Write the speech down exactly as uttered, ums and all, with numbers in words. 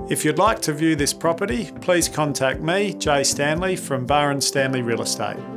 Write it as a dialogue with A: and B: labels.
A: If you'd like to view this property, please contact me, Jay Stanley from Bar and Stanley Real Estate.